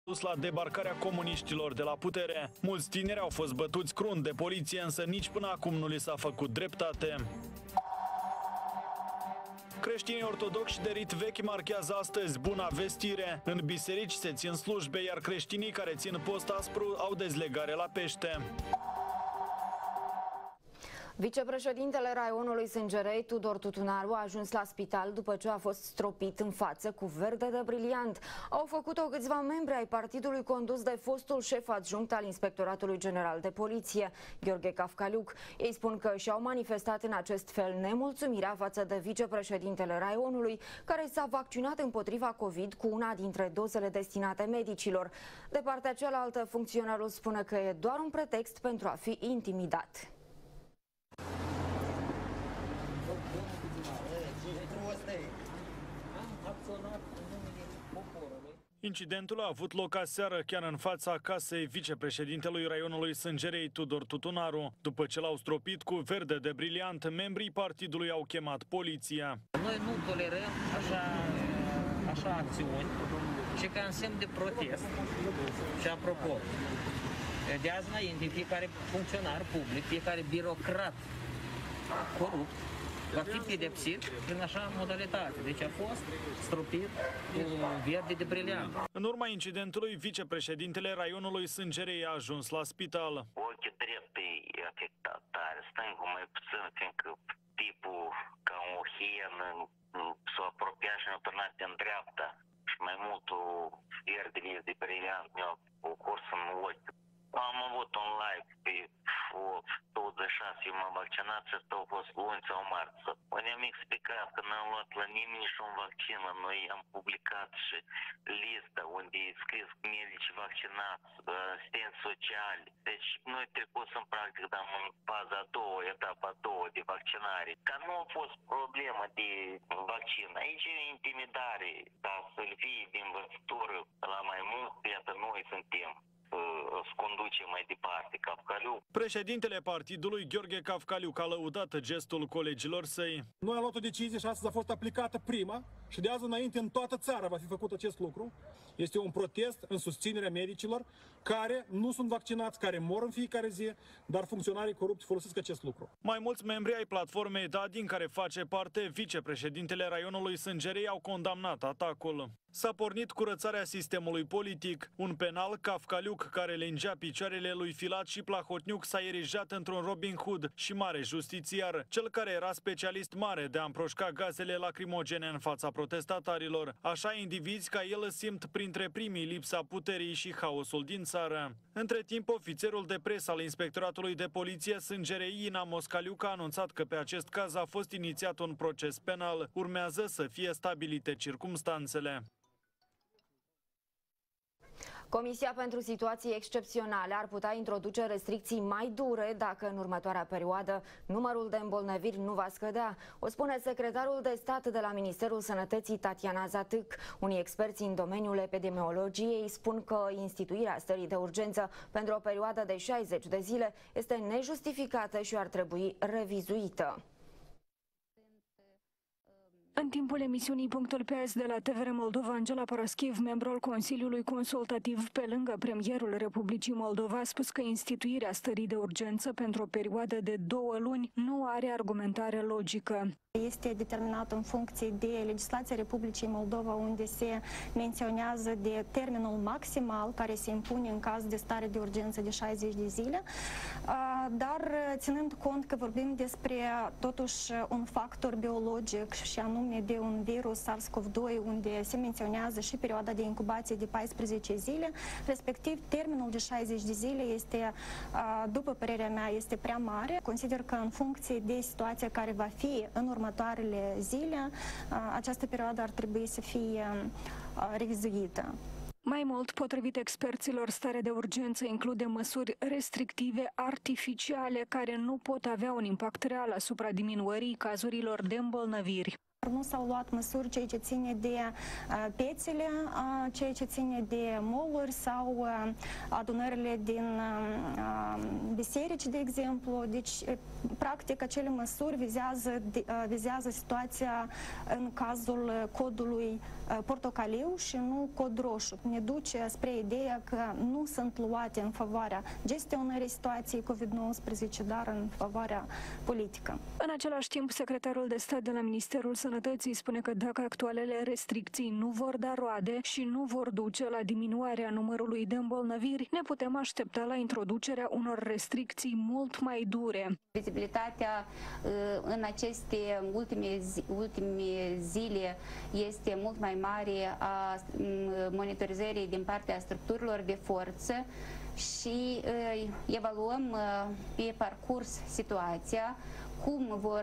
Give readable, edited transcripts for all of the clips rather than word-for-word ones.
La debarcarea comuniștilor de la putere. Mulți tineri au fost bătuți crunt de poliție, însă nici până acum nu li s-a făcut dreptate. Creștinii ortodoxi de rit vechi marchează astăzi Buna Vestire. În biserici se țin slujbe, iar creștinii care țin post aspru au dezlegare la pește. Vicepreședintele raionului Sângerei, Tudor Tutunaru, a ajuns la spital după ce a fost stropit în față cu verde de briliant. Au făcut-o câțiva membri ai partidului condus de fostul șef adjunct al Inspectoratului General de Poliție, Gheorghe Cafcaliuc. Ei spun că și-au manifestat în acest fel nemulțumirea față de vicepreședintele raionului, care s-a vaccinat împotriva COVID cu una dintre dozele destinate medicilor. De partea cealaltă, funcționarul spune că e doar un pretext pentru a fi intimidat. Incidentul a avut loc aseară chiar în fața casei vicepreședintelui raionului Sângerei, Tudor Tutunaru. După ce l-au stropit cu verde de briliant, membrii partidului au chemat poliția. Noi nu tolerăm așa acțiuni și ca în semn de protest. Și apropo, de azi înainte, fiecare funcționar public, fiecare birocrat corupt va fi pedepsit în așa modalitate. Deci a fost stropit cu verde de briliant. În urma incidentului, vicepreședintele raionului Sângerei a ajuns la spital. Ochiul drept e afectat tare, stângul mai puțin, fiindcă tipul ca o hienă s-a apropiat și ne-a turnat în dreapta și mai multul verde de briliant mi-a curs în ochi. Am avut un live pe 26, eu m-am vaccinat și asta a fost luni sau marți. Ne-am explicat că n-am luat la nimeni niciun vaccin. Noi am publicat și lista unde e scris medici vaccinați, asistenți sociali. Deci noi trecusem practic în faza a doua, etapa a doua de vaccinare. Ca nu a fost problemă de vaccin. Aici e intimidare, ca să-l fie din învățătură la mai mult, iată noi suntem. Conduce mai departe Cafcaliuc. Președintele partidului, Gheorghe Cafcaliuc, a lăudat gestul colegilor săi. Noi am luat o decizie și astăzi a fost aplicată prima și de azi înainte în toată țara va fi făcut acest lucru. Este un protest în susținerea medicilor care nu sunt vaccinați, care mor în fiecare zi, dar funcționarii corupți folosesc acest lucru. Mai mulți membri ai platformei Da, din care face parte vicepreședintele raionului Sângerei, au condamnat atacul. S-a pornit curățarea sistemului politic. Un penal, Cafcaliuc, care lingea picioarele lui Filat și Plahotniuc, s-a erijat într-un Robin Hood și mare justițiar, cel care era specialist mare de a împroșca gazele lacrimogene în fața protestatarilor. Așa, indivizi ca el simt printre primii lipsa puterii și haosul din țară. Între timp, ofițerul de presă al Inspectoratului de Poliție Sângerei, Ina Moscaliuc, a anunțat că pe acest caz a fost inițiat un proces penal. Urmează să fie stabilite circumstanțele. Comisia pentru situații excepționale ar putea introduce restricții mai dure dacă în următoarea perioadă numărul de îmbolnăviri nu va scădea. O spune secretarul de stat de la Ministerul Sănătății, Tatiana Zatâc. Unii experți în domeniul epidemiologiei spun că instituirea stării de urgență pentru o perioadă de 60 de zile este nejustificată și ar trebui revizuită. În timpul emisiunii Punctul pe azi de la TVR Moldova, Angela Paraschiv, membru al Consiliului Consultativ pe lângă premierul Republicii Moldova, a spus că instituirea stării de urgență pentru o perioadă de 2 luni nu are argumentare logică. Este determinat în funcție de legislația Republicii Moldova, unde se menționează de termenul maximal care se impune în caz de stare de urgență de 60 de zile, dar ținând cont că vorbim despre totuși un factor biologic și anume de un virus SARS-CoV-2 unde se menționează și perioada de incubație de 14 zile, respectiv termenul de 60 de zile este, după părerea mea, este prea mare. Consider că în funcție de situația care va fi în următoarele zile, această perioadă ar trebui să fie revizuită. Mai mult, potrivit experților, starea de urgență include măsuri restrictive artificiale care nu pot avea un impact real asupra diminuării cazurilor de îmbolnăviri. Nu s-au luat măsuri ceea ce ține de piețele, ceea ce ține de mall-uri sau adunările din biserici, de exemplu. Deci, practic, acele măsuri vizează situația în cazul codului portocaliu și nu cod roșu. Ne duce spre ideea că nu sunt luate în favoarea gestionării situației COVID-19, dar în favoarea politică. În același timp, secretarul de stat de la Ministerul Sănătății spune că dacă actualele restricții nu vor da roade și nu vor duce la diminuarea numărului de îmbolnăviri, ne putem aștepta la introducerea unor restricții mult mai dure. Vizibilitatea în aceste ultime zile este mult mai mare a monitorizării din partea structurilor de forță și evaluăm pe parcurs situația, cum vor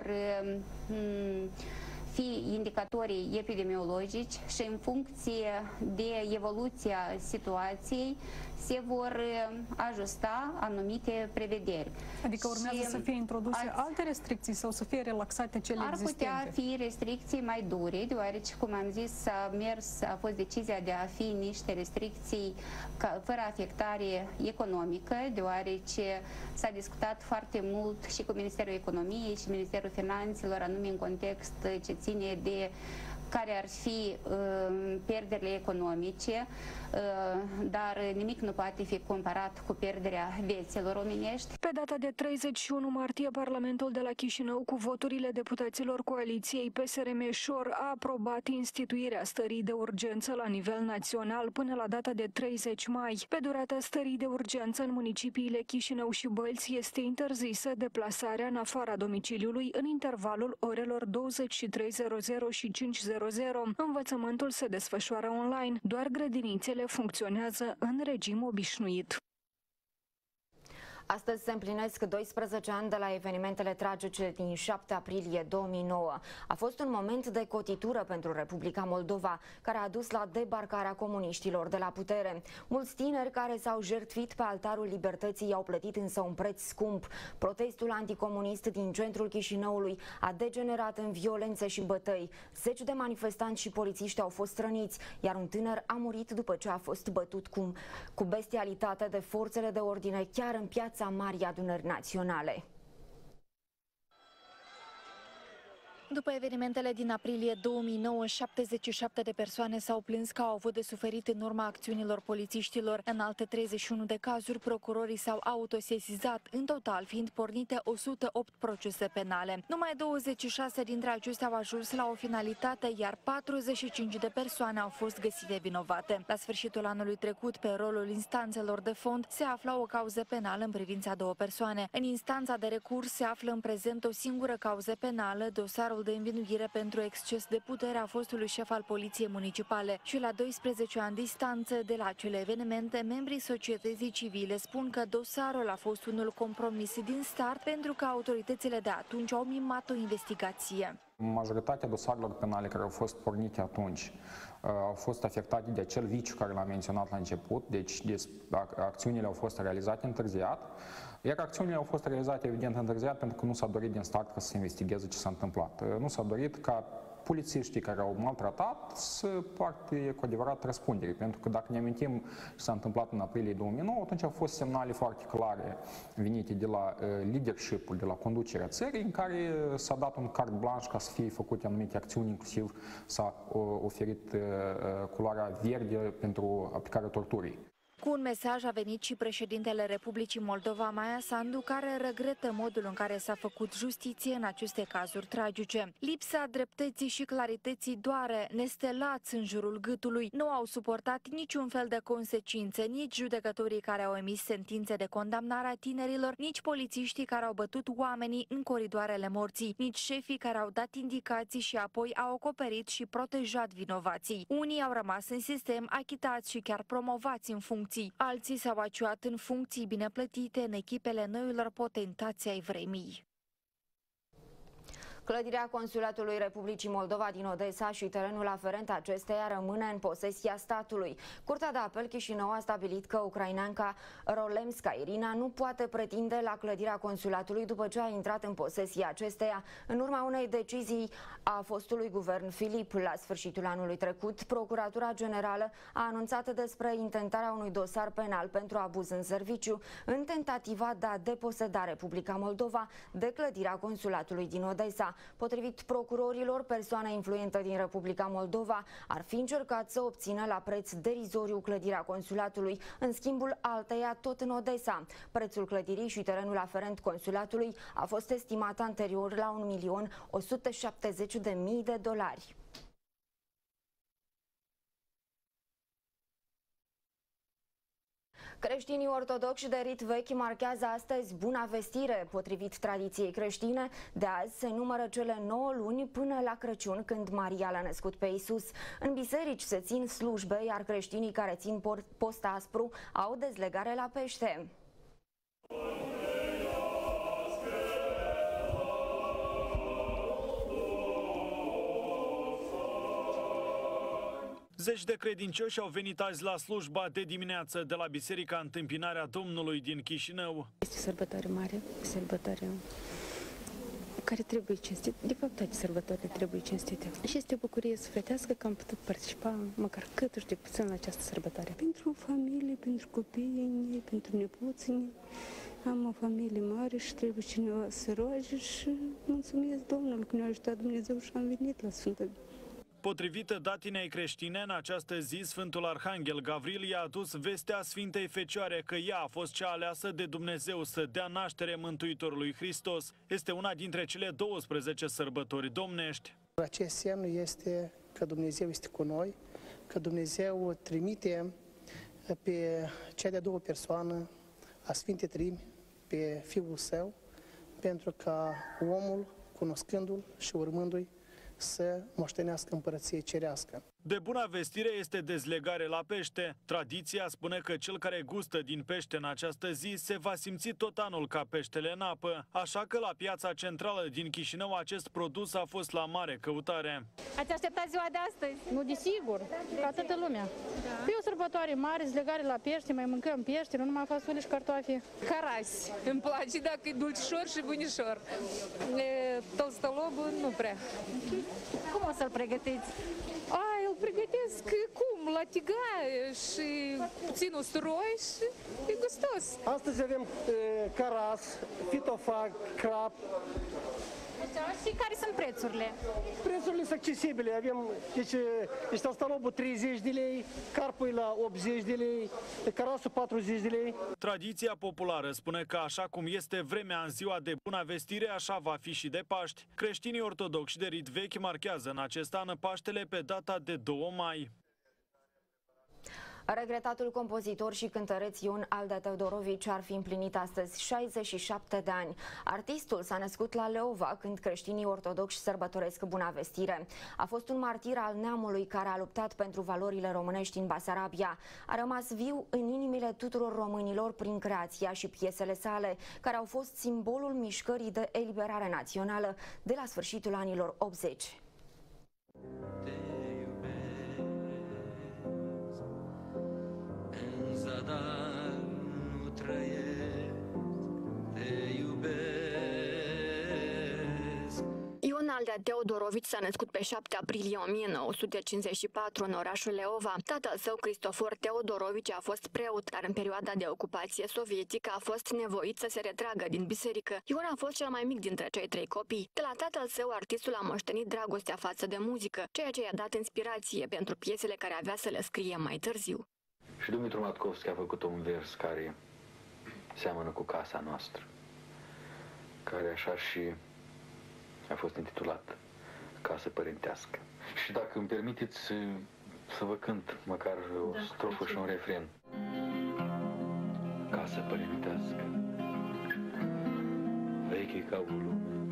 fi indicatorii epidemiologici și în funcție de evoluția situației se vor ajusta anumite prevederi. Adică urmează să fie introduse alte restricții sau să fie relaxate cele existente? Ar putea fi restricții mai dure, deoarece, cum am zis, a fost decizia de a fi niște restricții fără afectare economică, deoarece s-a discutat foarte mult și cu Ministerul Economiei și Ministerul Finanțelor, anume în context ce ține de care ar fi pierderile economice, dar nimic nu poate fi comparat cu pierderea vieților omenești. Pe data de 31 martie, Parlamentul de la Chișinău, cu voturile deputaților coaliției PSRM-Șor, a aprobat instituirea stării de urgență la nivel național până la data de 30 mai. Pe durata stării de urgență în municipiile Chișinău și Bălți este interzisă deplasarea în afara domiciliului în intervalul orelor 23:00 și 5:00. Învățământul se desfășoară online, doar grădinițele funcționează în regim obișnuit. Astăzi se împlinesc 12 ani de la evenimentele tragice din 7 aprilie 2009. A fost un moment de cotitură pentru Republica Moldova, care a dus la debarcarea comuniștilor de la putere. Mulți tineri care s-au jertfit pe altarul libertății i-au plătit însă un preț scump. Protestul anticomunist din centrul Chișinăului a degenerat în violențe și bătăi. Zeci de manifestanți și polițiști au fost răniți, iar un tânăr a murit după ce a fost bătut cu bestialitate de forțele de ordine chiar în piața Marii Adunări Naționale. După evenimentele din aprilie 2009, 77 de persoane s-au plâns că au avut de suferit în urma acțiunilor polițiștilor. În alte 31 de cazuri, procurorii s-au autosesizat, în total fiind pornite 108 procese penale. Numai 26 dintre acestea au ajuns la o finalitate, iar 45 de persoane au fost găsite vinovate. La sfârșitul anului trecut, pe rolul instanțelor de fond, se afla o cauză penală în privința 2 persoane. În instanța de recurs se află în prezent o singură cauză penală, dosarul de învinuire pentru exces de putere a fostului șef al Poliției Municipale. Și la 12 ani distanță de la acele evenimente, membrii societății civile spun că dosarul a fost unul compromis din start pentru că autoritățile de atunci au mimat o investigație. Majoritatea dosarelor penale care au fost pornite atunci au fost afectate de acel viciu care l-am menționat la început, deci acțiunile au fost realizate întârziat, iar acțiunile au fost realizate evident întârziat pentru că nu s-a dorit din start ca să se investigheze ce s-a întâmplat. Nu s-a dorit ca polițiștii care au maltratat să poarte cu adevărat răspundere, pentru că dacă ne amintim ce s-a întâmplat în aprilie 2009, atunci au fost semnale foarte clare venite de la leadership-ul, de la conducerea țării, în care s-a dat un carte blanche ca să fie făcute anumite acțiuni, inclusiv s-a oferit culoarea verde pentru aplicarea torturii. Cu un mesaj a venit și președintele Republicii Moldova, Maia Sandu, care regretă modul în care s-a făcut justiție în aceste cazuri tragice. Lipsa dreptății și clarității doare, nestelați în jurul gâtului. Nu au suportat niciun fel de consecințe, nici judecătorii care au emis sentințe de condamnare a tinerilor, nici polițiștii care au bătut oamenii în coridoarele morții, nici șefii care au dat indicații și apoi au acoperit și protejat vinovații. Unii au rămas în sistem, achitați și chiar promovați în funcție. Alții s-au aciuat în funcții bine plătite în echipele noilor potentați ai vremii. Clădirea Consulatului Republicii Moldova din Odessa și terenul aferent acesteia rămâne în posesia statului. Curtea de apel Chișinău a stabilit că ucraineanca Rolemska Irina nu poate pretinde la clădirea consulatului după ce a intrat în posesia acesteia în urma unei decizii a fostului guvern Filip. La sfârșitul anului trecut, Procuratura Generală a anunțat despre intentarea unui dosar penal pentru abuz în serviciu în tentativa de a deposeda Republica Moldova de clădirea consulatului din Odessa. Potrivit procurorilor, persoana influentă din Republica Moldova ar fi încercat să obțină la preț derizoriu clădirea consulatului, în schimbul alteia tot în Odessa. Prețul clădirii și terenul aferent consulatului a fost estimat anterior la $1.170.000. Creștinii ortodoxi de rit vechi marchează astăzi Buna Vestire. Potrivit tradiției creștine, de azi se numără cele 9 luni până la Crăciun, când Maria l-a născut pe Iisus. În biserici se țin slujbe, iar creștinii care țin post aspru au dezlegare la pește. Zeci de credincioși au venit azi la slujba de dimineață de la Biserica Întâmpinarea Domnului din Chișinău. Este o sărbătoare mare, sărbătoare care trebuie cinstită. De fapt, toate sărbătorile trebuie cinstite. Și este o bucurie sufletească că am putut participa măcar câtuși de puțin la această sărbătoare. Pentru familie, pentru copiii, pentru nepoții. Am o familie mare și trebuie cineva să roage și mulțumesc Domnului că ne-a ajutat Dumnezeu și am venit la Sfântă. Potrivit datinei creștine, în această zi, Sfântul Arhanghel Gavril i-a adus vestea Sfintei Fecioare că ea a fost cea aleasă de Dumnezeu să dea naștere Mântuitorului Hristos. Este una dintre cele 12 sărbători domnești. Acest semn este că Dumnezeu este cu noi, că Dumnezeu trimite pe cea de-a doua persoană a Sfintei Trimi, pe Fiul Său, pentru ca omul, cunoscându-L și urmându-i, să moștenească împărăție cerească. De Buna Vestire este dezlegare la pește. Tradiția spune că cel care gustă din pește în această zi se va simți tot anul ca peștele în apă. Așa că la piața centrală din Chișinău acest produs a fost la mare căutare. Ați așteptat ziua de astăzi? Nu, desigur, ca toată lumea. E o sărbătoare mare, dezlegare la pește, mai mâncăm pește, nu numai fasole și cartofi. Carasi, îmi place dacă e dulcișor și bunișor. Tolstolobul nu prea. Cum o să-l pregătiți? Îl pregătesc cum? La tigaie și puțin usturoi și e gustos. Astăzi avem caras, fitofac, crap. Și care sunt prețurile? Prețurile sunt accesibile. Avem, deci tolstolobul 30 de lei, carpul la 80 de lei, carasul 40 de lei. Tradiția populară spune că așa cum este vremea în ziua de Buna Vestire, așa va fi și de Paști. Creștinii ortodoxi de rit vechi marchează în acest an Paștele pe data de 2 mai. Regretatul compozitor și cântăreț Ion Aldea Teodorovici ar fi împlinit astăzi 67 de ani. Artistul s-a născut la Leova, când creștinii ortodoxi sărbătoresc Buna Vestire. A fost un martir al neamului care a luptat pentru valorile românești în Basarabia. A rămas viu în inimile tuturor românilor prin creația și piesele sale, care au fost simbolul mișcării de eliberare națională de la sfârșitul anilor 80. Zadar nu trăiesc, te iubesc. Ion Aldea Teodorovici s-a născut pe 7 aprilie 1954 în orașul Leova. Tatăl său, Cristofor Teodorovici, a fost preot, dar în perioada de ocupație sovietică a fost nevoit să se retragă din biserică. Ion a fost cel mai mic dintre cei 3 copii. De la tatăl său, artistul a moștenit dragostea față de muzică, ceea ce i-a dat inspirație pentru piesele care avea să le scrie mai târziu. Și Dumitru Matkovski a făcut un vers care seamănă cu Casa noastră, care așa și a fost intitulat Casă părintească. Și dacă îmi permiteți să vă cânt măcar o strofă și un refren. Casă părintească, veche ca o lume,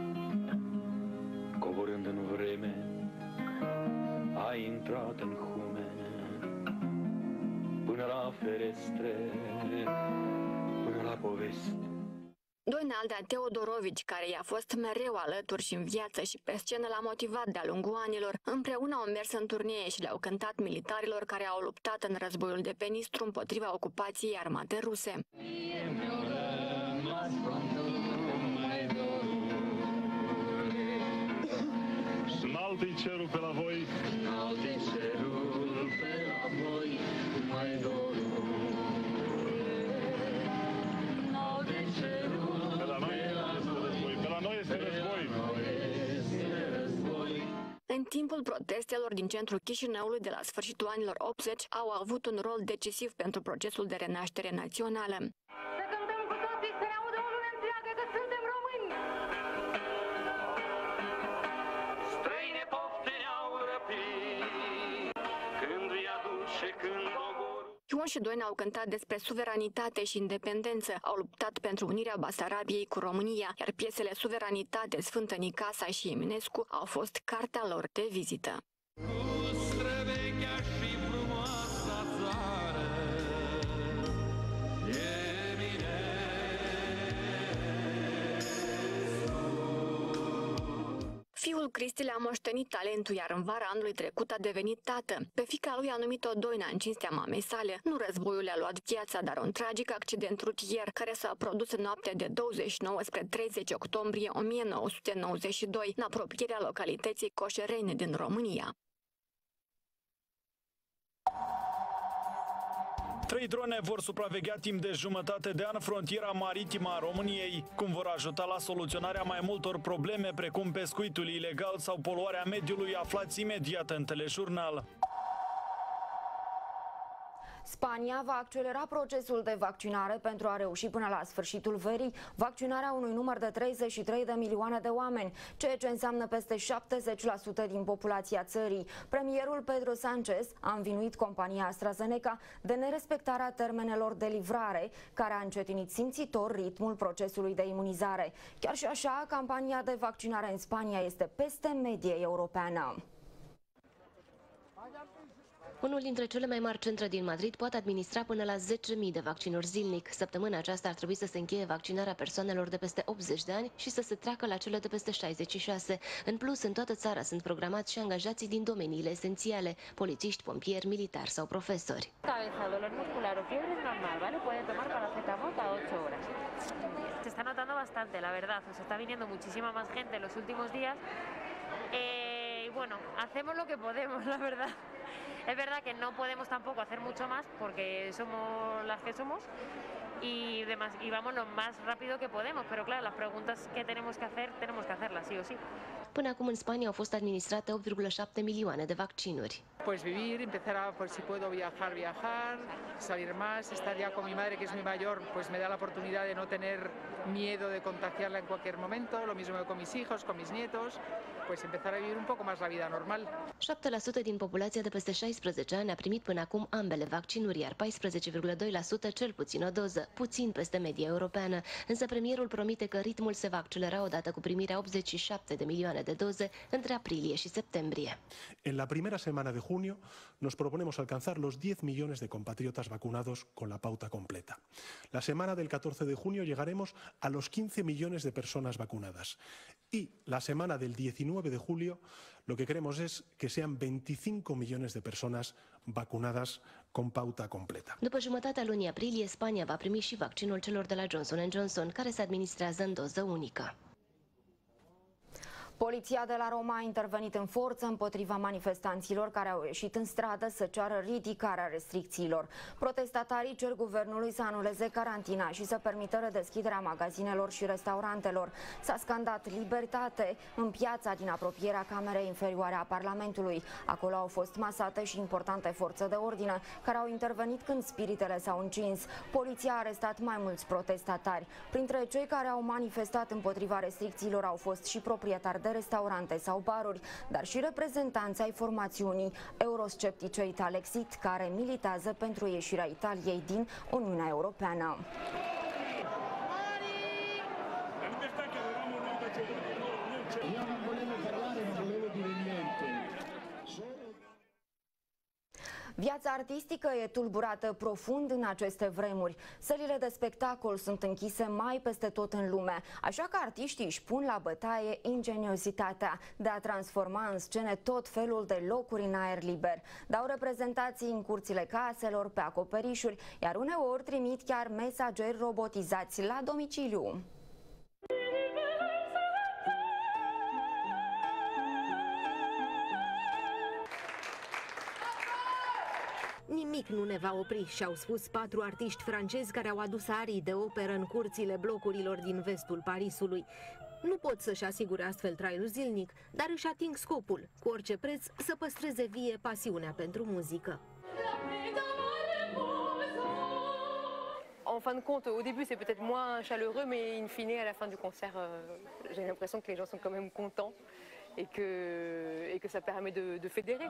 coborând în vreme, ai intrat în hume, până la ferestre, până la povesti. Doinaldea Teodorovici, care i-a fost mereu alături și în viață și pe scenă l-a motivat de-a lungul anilor, împreună au mers în turnee și le-au cântat militarilor care au luptat în războiul de pe Nistru împotriva ocupației armate ruse. Înaltă-i cerul pe la voi, înaltă-i cerul pe la voi, mai dorul. Înaltă-i cerul pe la noi, pe la noi este război. În timpul protestelor din centrul Chișinăului de la sfârșitul anilor 80 au avut un rol decisiv pentru procesul de renaștere națională. Să cântăm cu toții, să ne audă o lume întreagă că suntem români! Străine pofte ne-au răpit, când îi aduce, când ogorul. Ion și Doina au cântat despre suveranitate și independență, au luptat pentru unirea Basarabiei cu România, iar piesele Suveranitate, Sfântă Nicasa și Eminescu au fost cartea lor de vizită. Fiul Cristi le-a moștenit talentul, iar în vara anului trecut a devenit tată. Pe fiica lui a numit-o Doina în cinstea mamei sale. Nu războiul le-a luat viața, dar un tragic accident rutier care s-a produs în noaptea de 29 spre 30 octombrie 1992, în apropierea localității Coșereni din România. 3 drone vor supraveghea timp de jumătate de an frontiera maritimă a României, cum vor ajuta la soluționarea mai multor probleme, precum pescuitul ilegal sau poluarea mediului, aflați imediat în telejurnal. Spania va accelera procesul de vaccinare pentru a reuși până la sfârșitul verii vaccinarea unui număr de 33 de milioane de oameni, ceea ce înseamnă peste 70% din populația țării. Premierul Pedro Sánchez a învinuit compania AstraZeneca de nerespectarea termenelor de livrare, care a încetinit simțitor ritmul procesului de imunizare. Chiar și așa, campania de vaccinare în Spania este peste medie europeană. Unul dintre cele mai mari centre din Madrid poate administra până la 10.000 de vaccinuri zilnic. Săptămâna aceasta ar trebui să se încheie vaccinarea persoanelor de peste 80 de ani și să se treacă la cele de peste 66. În plus, în toată țara sunt programați și angajații din domeniile esențiale, polițiști, pompieri, militari sau profesori. Cabeza, dolor muscular o fiebre es normal, ¿vale? Puede tomar paracetamol cada 8 horas. Se está notando bastante, la verdad. Nos está viniendo muchísima más gente en los últimos días. Y bueno, hacemos lo que podemos, la verdad. Es verdad que no podemos tampoco hacer mucho más porque somos las que somos y vamos lo más rápido que podemos, pero claro, las preguntas que tenemos que hacerlas sí o sí. Până acum în Spania au fost administrate 8,7 milioane de vaccinuri. Pues vivir, empezar a, pues si puedo viajar, salir más, estar ya con mi madre que es muy mayor, pues me da la oportunidad de no tener miedo de contagiarla en cualquier momento, lo mismo con mis hijos, con mis nietos, pues empezar a vivir un poco más la vida normal. 7% din populația de peste 16 ani a primit până acum ambele vaccinuri, iar 14,2% cel puțin o doză, puțin peste media europeană. Însă premierul promite că ritmul se va accelera odată cu primirea 87 de milioane de doze între aprilie și septembrie. En la primera semana de junio nos proponemos alcanzar los 10 millones de compatriotas vacunados con la pauta completa. La semana del 14 de junio llegaremos a los 15 millones de personas vacunadas. Y la semana del 19 de julio lo que queremos es que sean 25 millones de personas vacunadas con pauta completa. După jumătatea lunii aprilie, Spania va primi și vaccinul celor de la Johnson & Johnson, care se administrează în doză unică. Poliția de la Roma a intervenit în forță împotriva manifestanților care au ieșit în stradă să ceară ridicarea restricțiilor. Protestatarii cer guvernului să anuleze carantina și să permită redeschiderea magazinelor și restaurantelor. S-a scandat libertate în piața din apropierea Camerei Inferioare a Parlamentului. Acolo au fost masate și importante forțe de ordine care au intervenit când spiritele s-au încins. Poliția a arestat mai mulți protestatari. Printre cei care au manifestat împotriva restricțiilor au fost și proprietari de restaurante sau baruri, dar și reprezentanți ai formațiunii eurosceptice Italexit, care militează pentru ieșirea Italiei din Uniunea Europeană. Viața artistică e tulburată profund în aceste vremuri. Sălile de spectacol sunt închise mai peste tot în lume, așa că artiștii își pun la bătaie ingeniozitatea de a transforma în scene tot felul de locuri în aer liber. Dau reprezentații în curțile caselor, pe acoperișuri, iar uneori trimit chiar mesageri robotizați la domiciliu. Nimic nu ne va opri, și-au spus 4 artiști francezi care au adus arii de operă în curțile blocurilor din vestul Parisului. Nu pot să-și asigure astfel traiul zilnic, dar își ating scopul, cu orice preț, să păstreze vie pasiunea pentru muzică. En fin de compte, au début c'est peut-être moins chaleureux, mais in fine, à la fin du concert, j'ai l'impression que les gens sont quand même contents et que ça permet de fédérer.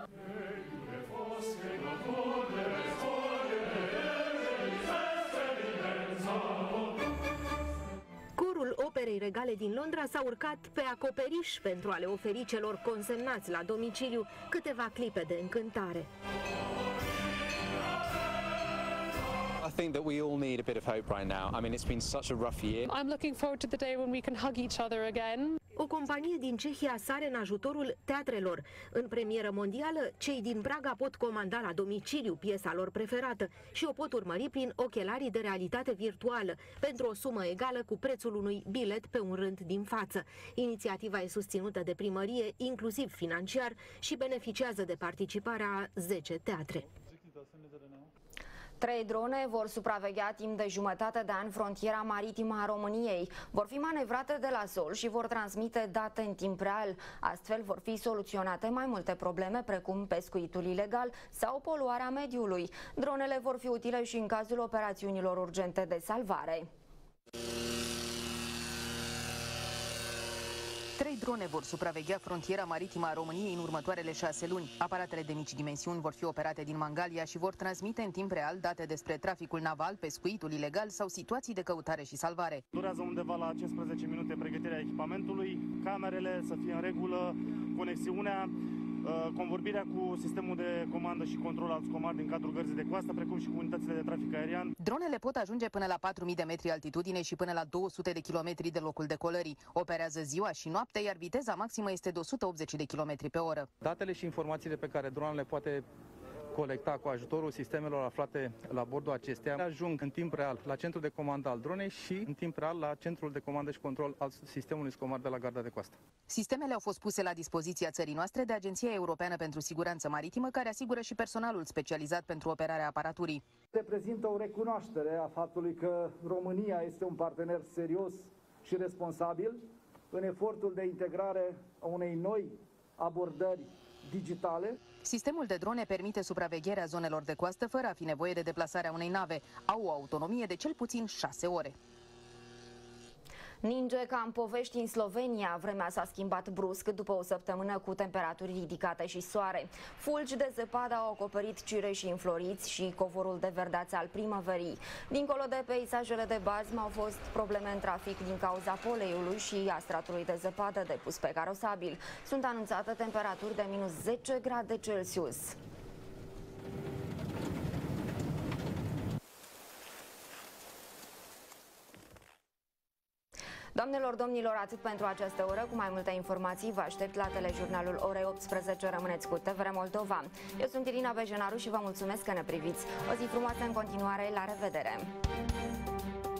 Corul Operei Regale din Londra s-a urcat pe acoperiș pentru a le oferi celor consemnați la domiciliu câteva clipe de încântare. I think that we all need a bit of hope right now. I mean, it's been such a rough year. I'm looking forward to the day when we can hug each other again. O companie din Cehia sare în ajutorul teatrelor. În premieră mondială, cei din Praga pot comanda la domiciliu piesa lor preferată și o pot urmări prin ochelarii de realitate virtuală, pentru o sumă egală cu prețul unui bilet pe un rând din față. Inițiativa e susținută de primărie, inclusiv financiar, și beneficiază de participarea a 10 teatre. 3 drone vor supraveghea timp de jumătate de an frontiera maritimă a României. Vor fi manevrate de la sol și vor transmite date în timp real. Astfel vor fi soluționate mai multe probleme, precum pescuitul ilegal sau poluarea mediului. Dronele vor fi utile și în cazul operațiunilor urgente de salvare. 3 drone vor supraveghea frontiera maritimă a României în următoarele 6 luni. Aparatele de mici dimensiuni vor fi operate din Mangalia și vor transmite în timp real date despre traficul naval, pescuitul ilegal sau situații de căutare și salvare. Durează undeva la 15 minute pregătirea echipamentului, camerele să fie în regulă, conexiunea, convorbirea cu sistemul de comandă și control al SCOMAR din cadrul gărzii de coastă, precum și cu unitățile de trafic aerian. Dronele pot ajunge până la 4.000 de metri altitudine și până la 200 de kilometri de locul decolării. Operează ziua și noaptea, iar viteza maximă este de 180 de km pe oră. Datele și informațiile pe care dronele poate colecta cu ajutorul sistemelor aflate la bordul acesteia ajung în timp real la centrul de comandă al dronei și în timp real la centrul de comandă și control al sistemului SCOMAR de la Garda de Coastă. Sistemele au fost puse la dispoziția țării noastre de Agenția Europeană pentru Siguranță Maritimă, care asigură și personalul specializat pentru operarea aparaturii. Reprezintă o recunoaștere a faptului că România este un partener serios și responsabil în efortul de integrare a unei noi abordări digitale. Sistemul de drone permite supravegherea zonelor de coastă fără a fi nevoie de deplasarea unei nave. Au o autonomie de cel puțin 6 ore. Ninge ca în povești în Slovenia. Vremea s-a schimbat brusc după o săptămână cu temperaturi ridicate și soare. Fulgi de zăpadă au acoperit cireșii înfloriți și covorul de verdeață al primăverii. Dincolo de peisajele de bazm au fost probleme în trafic din cauza poleiului și a stratului de zăpadă depus pe carosabil. Sunt anunțate temperaturi de minus 10 grade Celsius. Doamnelor, domnilor, atât pentru această oră. Cu mai multe informații vă aștept la telejurnalul orei 18. Rămâneți cu TVR Moldova. Eu sunt Irina Bejenaru și vă mulțumesc că ne priviți. O zi frumoasă în continuare. La revedere!